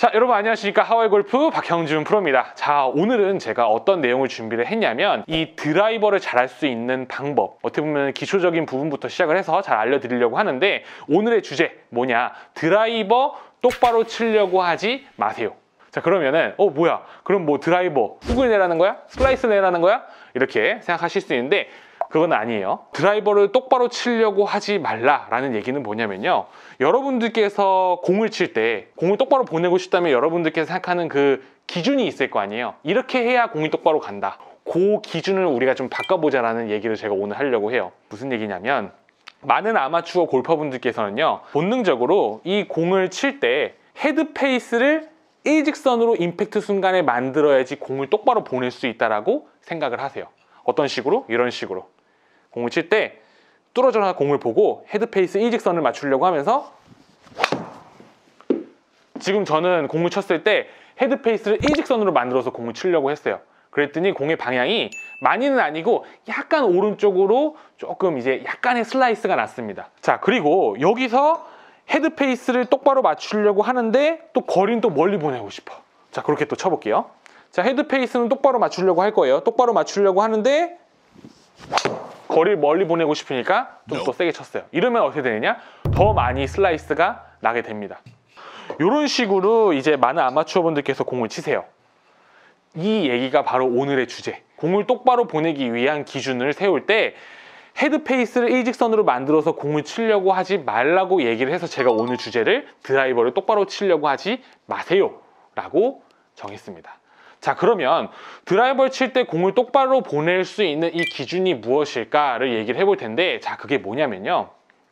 자, 여러분 안녕하십니까. 하와이 골프 박형준 프로입니다. 자, 오늘은 제가 어떤 내용을 준비를 했냐면 이 드라이버를 잘할 수 있는 방법, 어떻게 보면 기초적인 부분부터 시작을 해서 잘 알려드리려고 하는데, 오늘의 주제 뭐냐, 드라이버 똑바로 치려고 하지 마세요. 자, 그러면은 뭐야, 그럼 뭐 드라이버 훅을 내라는 거야? 슬라이스 내라는 거야? 이렇게 생각하실 수 있는데 그건 아니에요. 드라이버를 똑바로 치려고 하지 말라라는 얘기는 뭐냐면요, 여러분들께서 공을 칠 때 공을 똑바로 보내고 싶다면 여러분들께서 생각하는 그 기준이 있을 거 아니에요. 이렇게 해야 공이 똑바로 간다. 그 기준을 우리가 좀 바꿔보자라는 얘기를 제가 오늘 하려고 해요. 무슨 얘기냐면, 많은 아마추어 골퍼분들께서는요, 본능적으로 이 공을 칠 때 헤드 페이스를 일직선으로 임팩트 순간에 만들어야지 공을 똑바로 보낼 수 있다라고 생각을 하세요. 어떤 식으로? 이런 식으로. 공을 칠 때 뚫어져 나간 공을 보고 헤드 페이스 일직선을 맞추려고 하면서, 지금 저는 공을 쳤을 때 헤드 페이스를 일직선으로 만들어서 공을 치려고 했어요. 그랬더니 공의 방향이 많이는 아니고 약간 오른쪽으로 조금 이제 약간의 슬라이스가 났습니다. 자, 그리고 여기서 헤드 페이스를 똑바로 맞추려고 하는데 또 거리는 또 멀리 보내고 싶어. 자, 그렇게 또 쳐볼게요. 자, 헤드 페이스는 똑바로 맞추려고 할 거예요. 똑바로 맞추려고 하는데 거리를 멀리 보내고 싶으니까 좀 더 세게 쳤어요. 이러면 어떻게 되느냐? 더 많이 슬라이스가 나게 됩니다. 이런 식으로 이제 많은 아마추어 분들께서 공을 치세요. 이 얘기가 바로 오늘의 주제, 공을 똑바로 보내기 위한 기준을 세울 때 헤드 페이스를 일직선으로 만들어서 공을 치려고 하지 말라고 얘기를 해서 제가 오늘 주제를 드라이버를 똑바로 치려고 하지 마세요 라고 정했습니다. 자, 그러면 드라이버를 칠 때 공을 똑바로 보낼 수 있는 이 기준이 무엇일까를 얘기를 해볼 텐데, 자, 그게 뭐냐면요,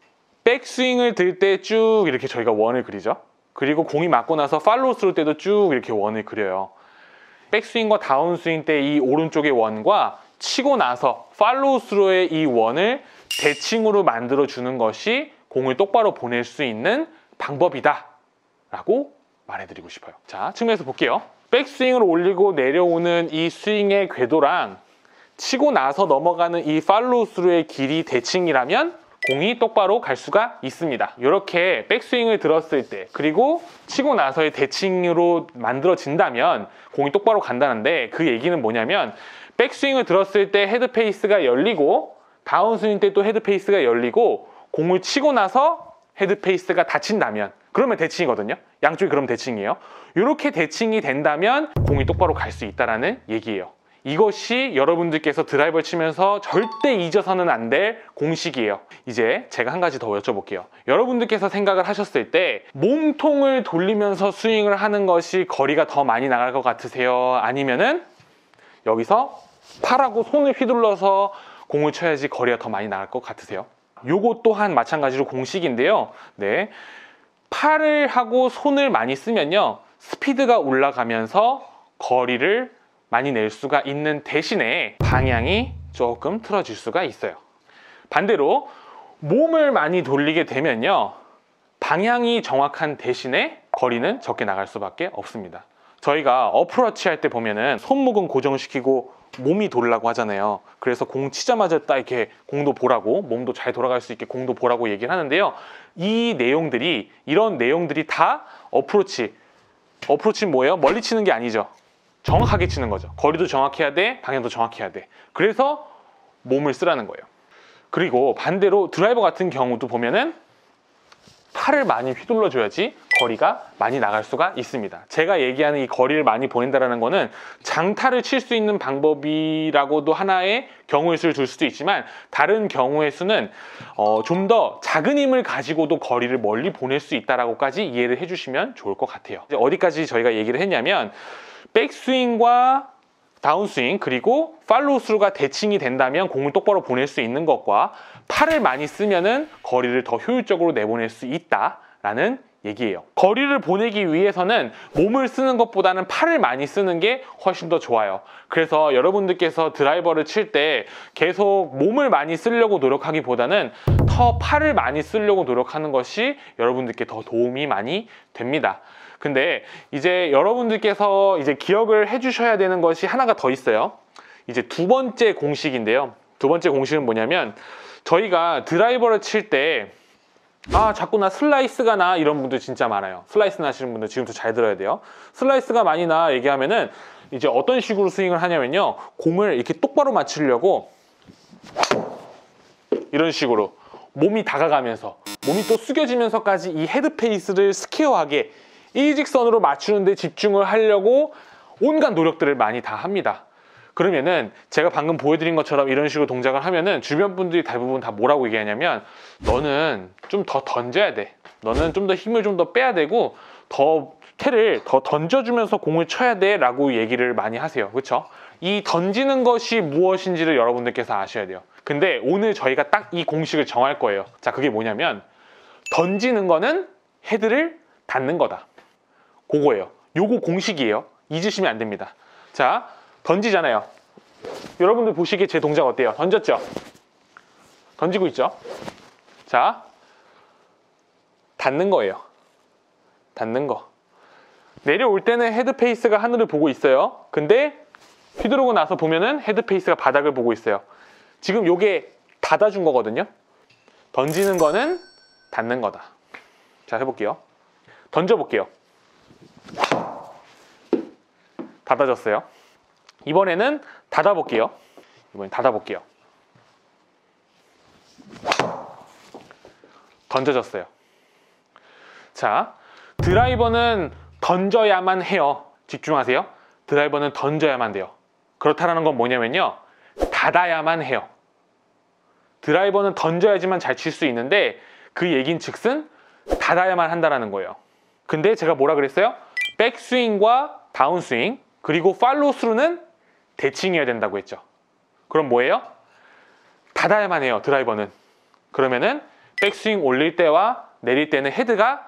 백스윙을 들 때 쭉 이렇게 저희가 원을 그리죠. 그리고 공이 맞고 나서 팔로우 스루 때도 쭉 이렇게 원을 그려요. 백스윙과 다운스윙 때 이 오른쪽의 원과 치고 나서 팔로우 스루의 이 원을 대칭으로 만들어 주는 것이 공을 똑바로 보낼 수 있는 방법이다 라고 말해드리고 싶어요. 자, 측면에서 볼게요. 백스윙을 올리고 내려오는 이 스윙의 궤도랑 치고 나서 넘어가는 이 팔로우 스루의 길이 대칭이라면 공이 똑바로 갈 수가 있습니다. 이렇게 백스윙을 들었을 때 그리고 치고 나서의 대칭으로 만들어진다면 공이 똑바로 간다는데, 그 얘기는 뭐냐면, 백스윙을 들었을 때 헤드 페이스가 열리고 다운스윙 때 또 헤드 페이스가 열리고 공을 치고 나서 헤드 페이스가 닫힌다면 그러면 대칭이거든요. 양쪽이 그럼 대칭이에요. 이렇게 대칭이 된다면 공이 똑바로 갈 수 있다는 얘기예요. 이것이 여러분들께서 드라이버를 치면서 절대 잊어서는 안 될 공식이에요. 이제 제가 한 가지 더 여쭤볼게요. 여러분들께서 생각을 하셨을 때 몸통을 돌리면서 스윙을 하는 것이 거리가 더 많이 나갈 것 같으세요? 아니면은 여기서 팔하고 손을 휘둘러서 공을 쳐야지 거리가 더 많이 나갈 것 같으세요? 요거 또한 마찬가지로 공식인데요. 네, 팔을 하고 손을 많이 쓰면요, 스피드가 올라가면서 거리를 많이 낼 수가 있는 대신에 방향이 조금 틀어질 수가 있어요. 반대로 몸을 많이 돌리게 되면요, 방향이 정확한 대신에 거리는 적게 나갈 수밖에 없습니다. 저희가 어프로치 할 때 보면은 손목은 고정시키고 몸이 돌라고 하잖아요. 그래서 공 치자마자 딱 이렇게 공도 보라고, 몸도 잘 돌아갈 수 있게 공도 보라고 얘기를 하는데요, 이런 내용들이 다 어프로치는 뭐예요? 멀리 치는 게 아니죠. 정확하게 치는 거죠. 거리도 정확해야 돼, 방향도 정확해야 돼. 그래서 몸을 쓰라는 거예요. 그리고 반대로 드라이버 같은 경우도 보면은 팔을 많이 휘둘러 줘야지 거리가 많이 나갈 수가 있습니다. 제가 얘기하는 이 거리를 많이 보낸다는 거는 장타를 칠 수 있는 방법이라고도 하나의 경우의 수를 둘 수도 있지만, 다른 경우의 수는 좀 더 작은 힘을 가지고도 거리를 멀리 보낼 수 있다라고까지 이해를 해주시면 좋을 것 같아요. 이제 어디까지 저희가 얘기를 했냐면, 백스윙과 다운스윙 그리고 팔로우 스루가 대칭이 된다면 공을 똑바로 보낼 수 있는 것과, 팔을 많이 쓰면은 거리를 더 효율적으로 내보낼 수 있다라는 얘기예요. 거리를 보내기 위해서는 몸을 쓰는 것보다는 팔을 많이 쓰는 게 훨씬 더 좋아요. 그래서 여러분들께서 드라이버를 칠 때 계속 몸을 많이 쓰려고 노력하기보다는 더 팔을 많이 쓰려고 노력하는 것이 여러분들께 더 도움이 많이 됩니다. 근데 이제 여러분들께서 이제 기억을 해주셔야 되는 것이 하나가 더 있어요. 이제 두 번째 공식인데요. 두 번째 공식은 뭐냐면, 저희가 드라이버를 칠 때 아, 자꾸 나 슬라이스가 나, 이런 분들 진짜 많아요. 슬라이스 나시는 분들 지금부터 잘 들어야 돼요. 슬라이스가 많이 나 얘기하면은 이제 어떤 식으로 스윙을 하냐면요, 공을 이렇게 똑바로 맞추려고 이런 식으로 몸이 다가가면서, 몸이 또 숙여지면서까지 이 헤드 페이스를 스퀘어하게 일직선으로 맞추는데 집중을 하려고 온갖 노력들을 많이 다 합니다. 그러면은 제가 방금 보여드린 것처럼 이런 식으로 동작을 하면은 주변 분들이 대부분 다 뭐라고 얘기하냐면, 너는 좀 더 던져야 돼, 너는 좀 더 힘을 좀 더 빼야 되고 더 태를 더 던져주면서 공을 쳐야 돼 라고 얘기를 많이 하세요. 그렇죠? 이 던지는 것이 무엇인지를 여러분들께서 아셔야 돼요. 근데 오늘 저희가 딱 이 공식을 정할 거예요. 자, 그게 뭐냐면, 던지는 거는 헤드를 닿는 거다, 그거예요. 요거 공식이에요. 잊으시면 안 됩니다. 자, 던지잖아요. 여러분들 보시기에 제 동작 어때요? 던졌죠? 던지고 있죠? 자, 닿는 거예요. 닿는 거. 내려올 때는 헤드 페이스가 하늘을 보고 있어요. 근데 휘두르고 나서 보면은 헤드 페이스가 바닥을 보고 있어요. 지금 요게 닫아준 거거든요. 던지는 거는 닿는 거다. 자, 해볼게요. 던져볼게요. 닫아졌어요. 이번에는 닫아볼게요. 이번엔 닫아볼게요. 던져졌어요. 자, 드라이버는 던져야만 해요. 집중하세요. 드라이버는 던져야만 돼요. 그렇다는 건 뭐냐면요, 닫아야만 해요. 드라이버는 던져야지만 잘 칠 수 있는데 그 얘긴 즉슨 닫아야만 한다는 거예요. 근데 제가 뭐라 그랬어요? 백스윙과 다운스윙 그리고 팔로우스루는 대칭해야 된다고 했죠. 그럼 뭐예요? 닫아야만 해요, 드라이버는. 그러면은 백스윙 올릴 때와 내릴 때는 헤드가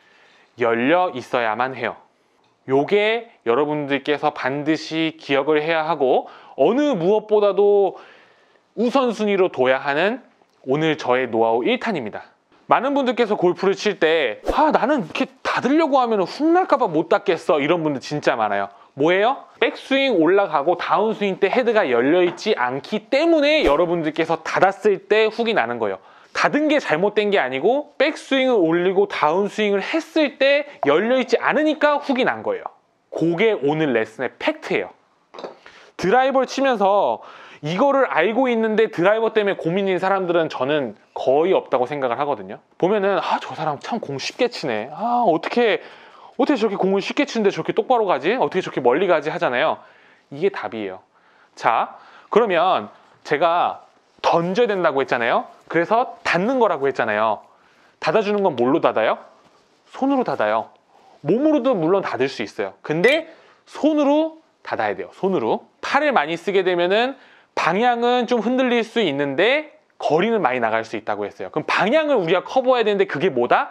열려 있어야만 해요. 요게 여러분들께서 반드시 기억을 해야 하고, 어느 무엇보다도 우선순위로 둬야 하는 오늘 저의 노하우 1탄입니다. 많은 분들께서 골프를 칠 때, 아, 나는 이렇게 닫으려고 하면 훅날까봐 못 닫겠어, 이런 분들 진짜 많아요. 뭐예요? 백스윙 올라가고 다운스윙 때 헤드가 열려있지 않기 때문에 여러분들께서 닫았을 때 훅이 나는 거예요. 닫은 게 잘못된 게 아니고 백스윙을 올리고 다운스윙을 했을 때 열려있지 않으니까 훅이 난 거예요. 그게 오늘 레슨의 팩트예요. 드라이버를 치면서 이거를 알고 있는데 드라이버 때문에 고민인 사람들은 저는 거의 없다고 생각을 하거든요. 보면은, 아, 저 사람 참 공 쉽게 치네, 아, 어떻게 저렇게 공을 쉽게 치는데 저렇게 똑바로 가지? 어떻게 저렇게 멀리 가지? 하잖아요. 이게 답이에요. 자, 그러면 제가 던져야 된다고 했잖아요. 그래서 닫는 거라고 했잖아요. 닫아주는 건 뭘로 닫아요? 손으로 닫아요. 몸으로도 물론 닫을 수 있어요. 근데 손으로 닫아야 돼요. 손으로. 팔을 많이 쓰게 되면은 방향은 좀 흔들릴 수 있는데 거리는 많이 나갈 수 있다고 했어요. 그럼 방향을 우리가 커버해야 되는데 그게 뭐다?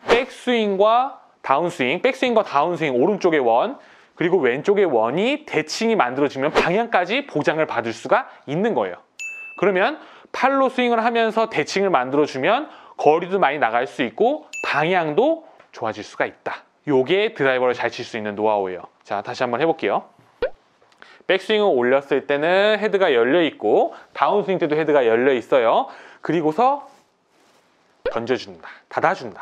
백스윙과 다운스윙, 백스윙과 다운스윙, 오른쪽의 원 그리고 왼쪽의 원이 대칭이 만들어지면 방향까지 보장을 받을 수가 있는 거예요. 그러면 팔로 스윙을 하면서 대칭을 만들어주면 거리도 많이 나갈 수 있고 방향도 좋아질 수가 있다. 요게 드라이버를 잘 칠 수 있는 노하우예요. 자, 다시 한번 해볼게요. 백스윙을 올렸을 때는 헤드가 열려있고 다운스윙 때도 헤드가 열려있어요. 그리고서 던져준다, 닫아준다.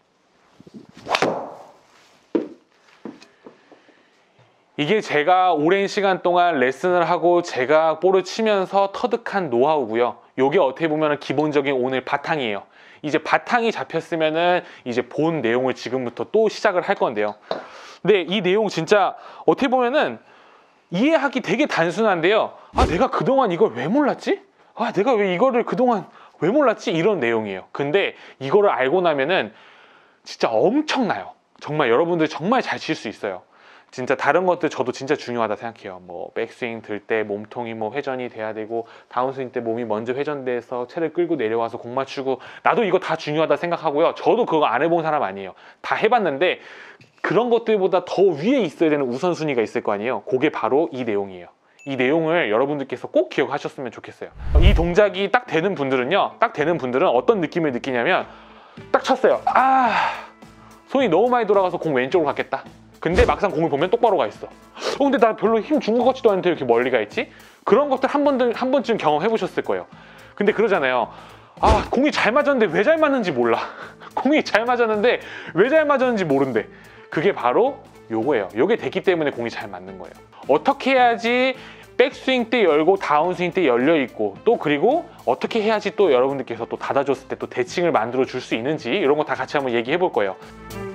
이게 제가 오랜 시간 동안 레슨을 하고 제가 볼을 치면서 터득한 노하우고요. 요게 어떻게 보면 기본적인 오늘 바탕이에요. 이제 바탕이 잡혔으면은 이제 본 내용을 지금부터 또 시작을 할 건데요. 근데 이 내용 진짜 어떻게 보면은 이해하기 되게 단순한데요. 아, 내가 그동안 이걸 왜 몰랐지? 아, 내가 왜 이거를 그동안 왜 몰랐지? 이런 내용이에요. 근데 이거를 알고 나면은 진짜 엄청나요. 정말 여러분들 정말 잘 칠 수 있어요. 진짜 다른 것들 저도 진짜 중요하다 생각해요. 뭐 백스윙 들 때 몸통이 뭐 회전이 돼야 되고 다운스윙 때 몸이 먼저 회전돼서 채를 끌고 내려와서 공 맞추고, 나도 이거 다 중요하다 생각하고요. 저도 그거 안 해본 사람 아니에요. 다 해봤는데 그런 것들보다 더 위에 있어야 되는 우선순위가 있을 거 아니에요. 그게 바로 이 내용이에요. 이 내용을 여러분들께서 꼭 기억하셨으면 좋겠어요. 이 동작이 딱 되는 분들은요, 딱 되는 분들은 어떤 느낌을 느끼냐면, 딱 쳤어요. 아, 손이 너무 많이 돌아가서 공 왼쪽으로 갔겠다. 근데 막상 공을 보면 똑바로 가 있어. 근데 나 별로 힘 준 것 같지도 않은데 이렇게 멀리 가 있지? 그런 것들 한 번쯤 경험해 보셨을 거예요. 근데 그러잖아요. 아, 공이 잘 맞았는데 왜 잘 맞는지 몰라. 공이 잘 맞았는데 왜 잘 맞았는지 모른대. 그게 바로 요거예요. 요게 됐기 때문에 공이 잘 맞는 거예요. 어떻게 해야지 백스윙 때 열고 다운스윙 때 열려 있고, 또 그리고 어떻게 해야지 또 여러분들께서 또 닫아줬을 때 또 대칭을 만들어 줄 수 있는지, 이런 거 다 같이 한번 얘기해 볼 거예요.